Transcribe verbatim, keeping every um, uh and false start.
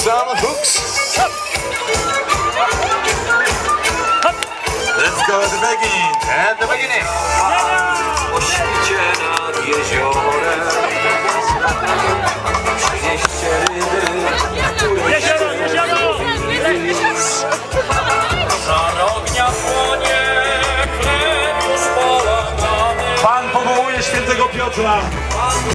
some hooks. Let's go at the beginning. At the beginning. O świcie nad jeziorem przynieście ryby. Jezioro, jezioro! Żarownia płonie, chleb już połamany. Pan powołuje świętego Piotra.